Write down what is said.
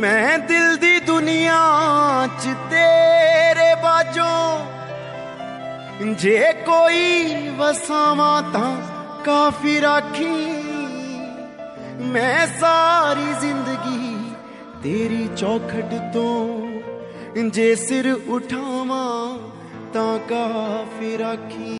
मैं दिल दी दुनिया च तेरे बाजों जे कोई वसावा तां काफी राखी। मैं सारी जिंदगी तेरी चौखट तो जे सिर उठावा तां काफी राखी।